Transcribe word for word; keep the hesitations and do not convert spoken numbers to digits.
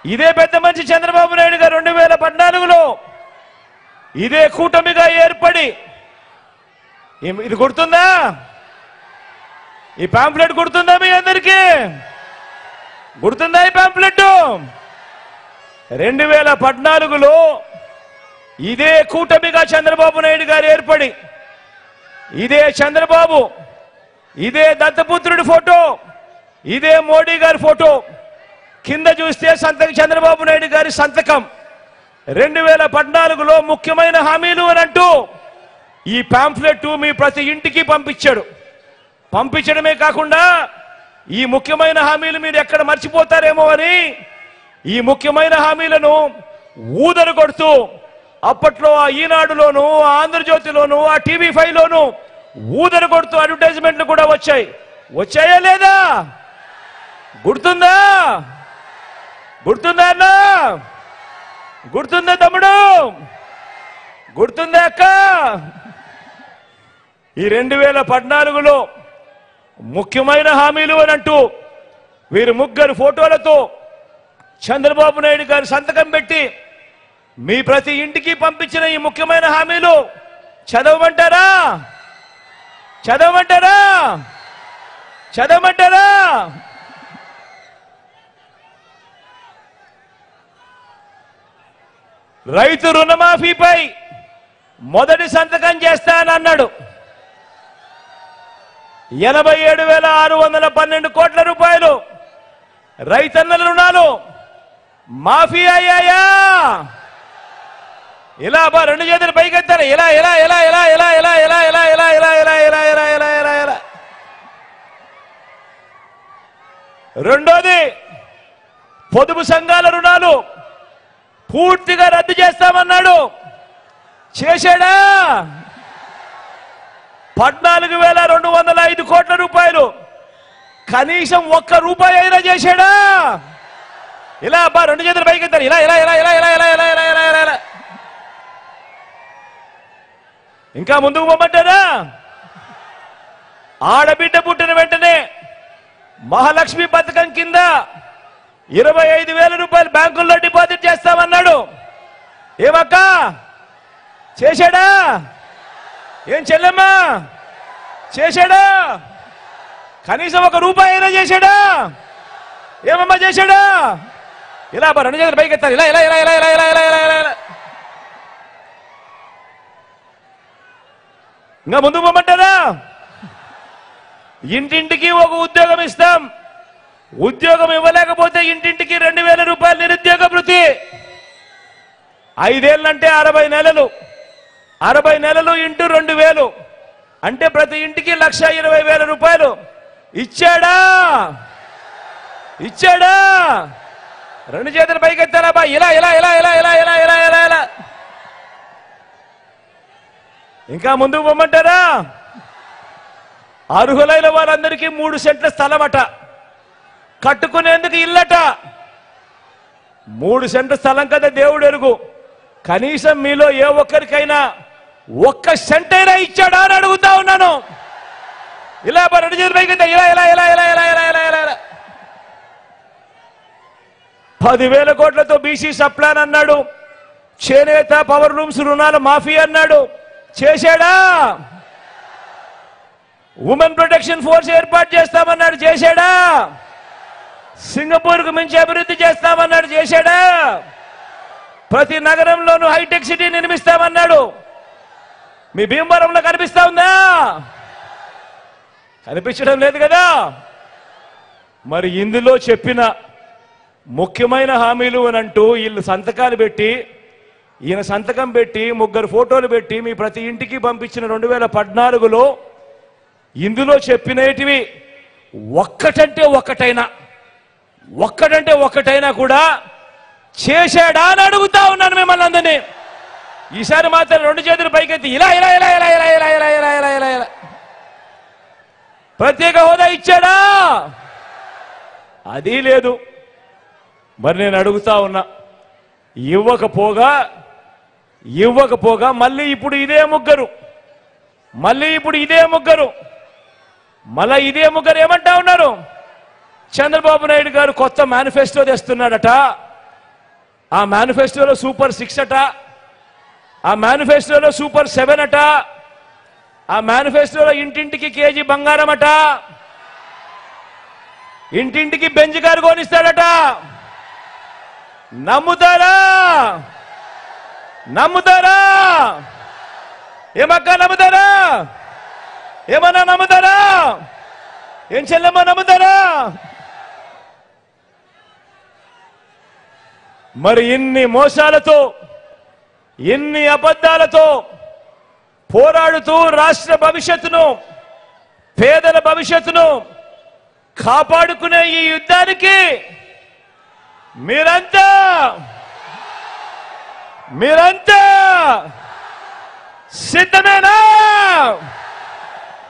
ఇదే పెద్ద మంచి చంద్రబాబు నాయుడు గారు రెండు వేల పద్నాలుగులో ఇదే కూటమిగా ఏర్పడి, ఇది గుర్తుందా? ఈ పాంప్లెట్ గుర్తుందా మీ అందరికీ? గుర్తుందా ఈ పాంప్లెట్? రెండు వేల పద్నాలుగులో ఇదే కూటమిగా చంద్రబాబు నాయుడు గారు ఏర్పడి, ఇదే చంద్రబాబు, ఇదే దత్తపుత్రుడి ఫోటో, ఇదే మోడీ గారి ఫోటో, కింద చూస్తే సంతకం చంద్రబాబు నాయుడు గారి సంతకం. రెండు వేల పద్నాలుగులో ముఖ్యమైన హామీలు అని అంటూ ఈ పాంప్లెట్ మీ ప్రతి ఇంటికి పంపించాడు. పంపించడమే కాకుండా ఈ ముఖ్యమైన హామీలు మీరు ఎక్కడ మర్చిపోతారేమో అని ఈ ముఖ్యమైన హామీలను ఊదరు కొడుతూ అప్పట్లో ఆ ఈనాడులోను, ఆంధ్రజ్యోతిలోను, ఆ టీవీ ఫైవ్ లోను ఊదరు కొడుతూ అడ్వర్టైజ్మెంట్లు కూడా వచ్చాయి. వచ్చాయా లేదా? గుర్తుందా? గుర్తుందా అన్న? గుర్తుందా తమ్ముడు? గుర్తుందా అక్క? ఈ రెండు వేల పద్నాలుగులో ముఖ్యమైన హామీలు అని అంటూ వీరు ముగ్గురు ఫోటోలతో చంద్రబాబు నాయుడు గారు సంతకం పెట్టి మీ ప్రతి ఇంటికి పంపించిన ఈ ముఖ్యమైన హామీలు చదవమంటారా? చదవమంటారా? చదవమంటారా? రైతు రుణమాఫీపై మొదటి సంతకం చేస్తానన్నాడు. ఎనభై ఏడు వేల ఆరు వందల పన్నెండు కోట్ల రూపాయలు రైతన్నల రుణాలు మాఫీ అయ్యాయా? ఇలా బా రెండు చేతులు పైకెత్తారు. ఇలా ఇలా ఇలా ఇలా ఇలా ఇలా ఇలా ఇలా ఇలా ఇలా ఇలా ఇలా ఇలా ఇలా ఇలా ఇలా రెండోది, పొదుపు సంఘాల రుణాలు పూర్తిగా రద్దు చేస్తామన్నాడు. చేశాడా? పద్నాలుగు వేల రెండు వందల ఐదు కోట్ల రూపాయలు కనీసం ఒక్క రూపాయి అయినా చేశాడా? ఇలా బా రెండు చేతులు పైకెత్తారు. ఇలా ఇలా ఇలా ఇలా ఇలా ఇలా ఇలా ఇలా ఇలా ఇలా ఇలా ఇంకా ముందుకు పోమంటారా? ఆడబిడ్డ పుట్టిన వెంటనే మహాలక్ష్మి పథకం కింద ఇరవై ఐదు వేల రూపాయలు బ్యాంకుల్లో డిపాజిట్ చేస్తామన్నాడు. ఏమక్క చేశాడా? ఏం చెల్లెమ్మా చేశాడా? కనీసం ఒక రూపాయి అయినా చేశాడా? ఏమమ్మా చేశాడా? ఇలా రెండు చేతులు పైకి ఎత్తారు. ఇలా ఇలా ఇలా ఇలా ఇలా ఇలా ఇలా ఇలా ఇలా ఇంకా ముందుకు పోమంటారా? ఇంటింటికి ఒక ఉద్యోగం ఇస్తాం. ఉద్యోగం ఇవ్వలేకపోతే ఇంటింటికి రెండు వేల రూపాయలు నిరుద్యోగ భృతి. ఐదేళ్ళంటే అరవై నెలలు, అరవై నెలలు ఇంటూ రెండు వేలు అంటే ప్రతి ఇంటికి లక్ష ఇరవై వేల రూపాయలు ఇచ్చాడా? ఇచ్చాడా? రెండు చేతులు పైకెత్తారా బా? ఇలా ఇలా ఇలా ఇలా ఇలా ఇలా ఇలా ఇలా ఇలా ఇంకా ముందుకు పోమంటారా? అర్హులైన వారందరికీ మూడు సెంట్ల స్థలమట, కట్టుకునేందుకు ఇల్లట. మూడు సెంట్ల స్థలం కదా దేవుడు ఎరుగు. కనీసం మీలో ఏ ఒక్కరికైనా ఒక్క సెంట్ అయినా ఇచ్చాడా అని అడుగుతా ఉన్నాను. ఇలా రెండు చేతులు పైకి ఇలా ఇలా ఇలా ఇలా ఇలా ఇలా ఇలా ఇలా ఇలా పదివేల కోట్లతో బీసీ సప్లాన్ అన్నాడు. చేనేత పవర్ లూమ్స్ రుణాల మాఫీ అన్నాడు. చేశాడా? ఉమెన్ ప్రొటెక్షన్ ఫోర్స్ ఏర్పాటు చేస్తామన్నాడు. చేశాడా? సింగపూర్కు మించి అభివృద్ధి చేస్తామన్నాడు. చేశాడా? ప్రతి నగరంలోనూ హైటెక్ సిటీ నిర్మిస్తామన్నాడు. మీ భీమవరంలో కనిపిస్తా ఉందా? కనిపించడం లేదు కదా. మరి ఇందులో చెప్పిన ముఖ్యమైన హామీలు అని అంటూ వీళ్ళు సంతకాలు పెట్టి, ఈయన సంతకం పెట్టి ముగ్గురు ఫోటోలు పెట్టి మీ ప్రతి ఇంటికి పంపించిన రెండు వేల పద్నాలుగులో ఇందులో చెప్పినటివి ఒక్కటంటే ఒక్కటైనా ఒక్కటంటే ఒక్కటైనా కూడా చేశాడా అని అడుగుతా ఉన్నాను మిమ్మల్ని అందరినీ. ఈసారి మాత్రం రెండు చేతులు పైకెత్తి ఇలా ఇలా ఇలా ఇలా ఇలా ఇలా ఇలా ఇలా ఇలా ఇలా ఇలా ప్రత్యేక హోదా ఇచ్చాడా? అది లేదు. మరి నేను అడుగుతా ఉన్నా, ఇవ్వకపోగా ఇవ్వకపోగా మళ్ళీ ఇప్పుడు ఇదే ముగ్గురు మళ్ళీ ఇప్పుడు ఇదే ముగ్గురు మళ్ళా ఇదే ముగ్గురు ఏమంటా ఉన్నారు? చంద్రబాబు నాయుడు గారు కొత్త మేనిఫెస్టో తెస్తున్నాడట. ఆ మేనిఫెస్టోలో సూపర్ సిక్స్ అట, ఆ మేనిఫెస్టోలో సూపర్ సెవెన్ అట, ఆ మేనిఫెస్టోలో ఇంటింటికి కేజీ బంగారం అట, ఇంటింటికి బెంజ్ కారు కొనిస్తాడట. నమ్ముతారా? నమ్ముతారా? ఏమక్క నమ్ముతారా? ఏమన్నా నమ్ముతారా? ఏం చెల్లెమ్మ నమ్ముతారా? మరి ఇన్ని మోసాలతో, ఇన్ని అబద్ధాలతో పోరాడుతూ రాష్ట్ర భవిష్యత్తును, పేదల భవిష్యత్తును కాపాడుకునే ఈ యుద్ధానికి మీరంతా మీరంతా సిద్ధమేనా?